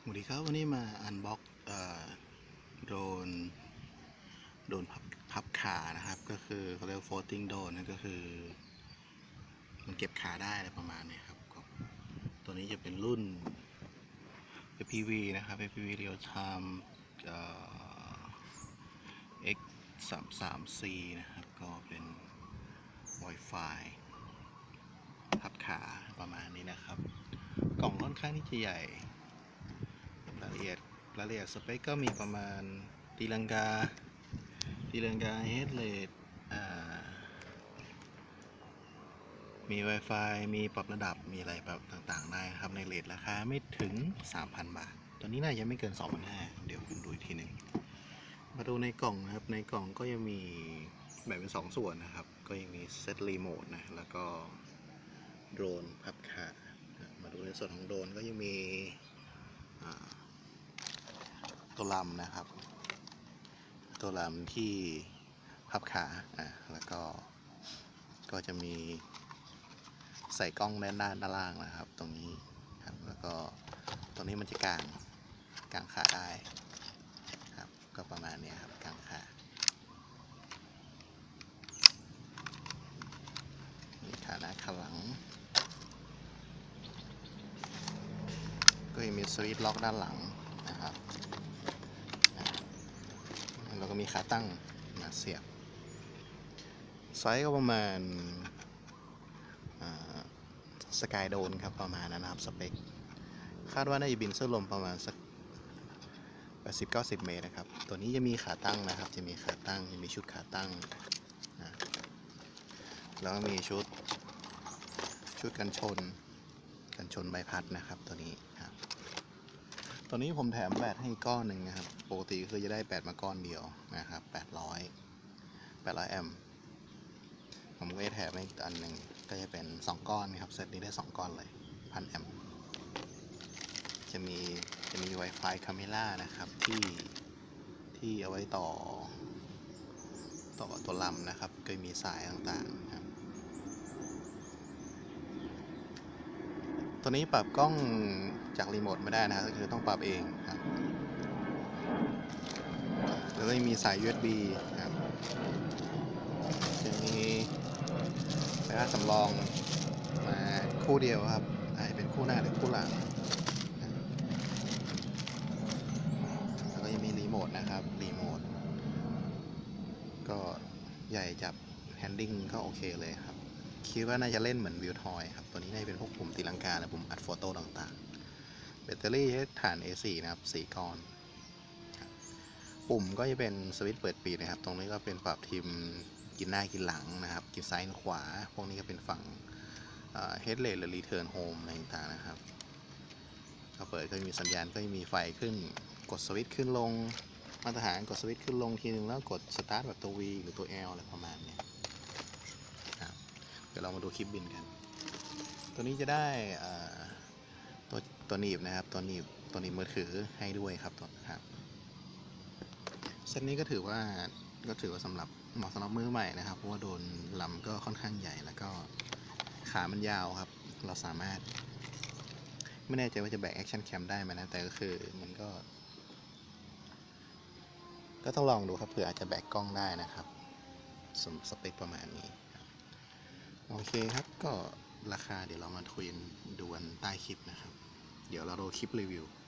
สวัสดีครับวันนี้มาอันบ็อกโดรนพับขานะครับก็คือเขาเรียก floating drone นั่นก็คือมันเก็บขาได้อะไรประมาณนี้ครับตัวนี้จะเป็นรุ่น FPV นะครับ FPV Real Time X33C นะครับก็เป็น Wi-Fi พับขาประมาณนี้นะครับกล่องค่อนข้างที่จะใหญ่รายละเอียดสเปคก็มีประมาณตีลังกาเฮดเลดมี Wi-Fi มีปรับระดับมีอะไรแบบต่างๆได้ครับในเรทราคาไม่ถึง 3,000 บาทตัวนี้น่าจะไม่เกิน 2,500 เดี๋ยวคุณดูอีกทีหนึ่งมาดูในกล่องนะครับในกล่องก็ยังมีแบ่งเป็น2ส่วนนะครับก็ยังมีเซตรีโมทนะแล้วก็โดรนพับขามาดูในส่วนของโดรนก็ยังมีตัวลำนะครับตัวลำที่พับขาแล้วก็จะมีใส่กล้องด้านล่างนะครับตรงนี้ครับแล้วก็ตรงนี้มันจะกางขาได้ครับก็ประมาณนี้ครับกางขามีขาหน้าขาหลังก็ยังมีสวิตช์ล็อกด้านหลังนะครับแล้วก็มีขาตั้งมาเสียบไซส์ก็ประมาณสกายโดนครับประมาณนั้นนะครับสเปคคาดว่าน่าจะบินเส้นลมประมาณสัก80-90 เมตรนะครับตัวนี้จะมีขาตั้งนะครับจะมีขาตั้งจะมีชุดขาตั้งแล้วก็มีชุดกันชนใบพัดนะครับตัวนี้ครับตัวนี้ผมแถมแบตให้ก้อนหนึ่งนะครับปกติคือจะได้แบตมาก้อนเดียวนะครับ800 แอมป์ผมก็จะแถมให้อีกอันหนึ่งก็จะเป็น2 ก้อนนะครับเซตนี้ได้2 ก้อนเลย1,000 แอมป์จะมี Wi-Fi Camera นะครับที่เอาไว้ต่อตัวลำนะครับก็มีสายต่างๆครับตัวนี้ปรับกล้องจากรีโมทไม่ได้นะครับก็คือต้องปรับเองครับแล้วก็มีสาย USB ครับจะมีสายสำรองมาคู่เดียวครับอาจจะเป็นคู่หน้าหรือคู่หลังแล้วก็ยังมีรีโมทนะครับรีโมทก็ใหญ่จับแฮนดิ้งก็โอเคเลยครับคิดว่าน่าจะเล่นเหมือนวิวทอยครับตัวนี้น่าจะเป็นพวกปุ่มตีลังกาและปุ่มอัดโฟโต้ต่างๆแบตเตอรี่ฐาน A4 นะครับ4 ก้อนปุ่มก็จะเป็นสวิตช์เปิดปิดนะครับตรงนี้ก็เป็นปรับทีมกินหน้ากินหลังนะครับกินซ้ายขวาพวกนี้ก็เป็นฝั่งเฮดเลดหรือรีเทิร์นโฮมอะไรต่างๆนะครับพอเปิดก็มีสัญญาณก็จะมีไฟขึ้นกดสวิตช์ขึ้นลงมาตรฐานกดสวิตช์ขึ้นลงทีนึงแล้วกดสตาร์ทแบบตัว V หรือตัว L อะไรประมาณนี้ครับเดี๋ยวเรามาดูคลิปบินกันตัวนี้จะได้ตัวหนีบนะครับตัวหนีบมือถือให้ด้วยครับเซตนี้ก็ถือว่าสำหรับเหมาะสำหรับมือใหม่นะครับเพราะว่าโดนลำก็ค่อนข้างใหญ่แล้วก็ขามันยาวครับเราสามารถไม่แน่ใจว่าจะแบกแอคชั่นแคมได้ไหมนะแต่ก็คือมันก็ต้องลองดูครับเผื่ออาจจะแบกกล้องได้นะครับสเปคประมาณนี้โอเคครับก็ราคาเดี๋ยวเรามาคุยดูกันใต้คลิปนะครับเดี๋ยวเราดูคลิปรีวิว